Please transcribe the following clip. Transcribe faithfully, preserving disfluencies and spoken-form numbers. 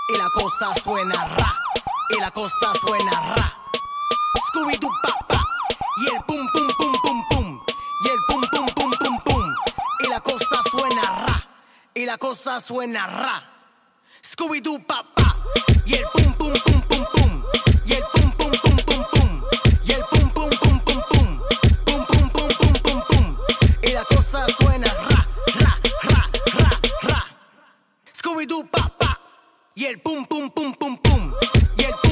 y la cosa suena ra, y la cosa suena ra. Scooby-Doo pa pa, y el pum pum pum pum pum, y el pum pum pum pum pum, y la cosa suena ra, y la cosa suena ra. Scooby-Doo pa pa, y el pum pum pum pum pum, y el pum pum pum pum pum, y el pum pum pum pum pum, pum pum pum pum pum pum, y la cosa suena ra, ra, ra, ra, ra. Scooby-Doo pa pa, y el pum pum pum pum pum, y el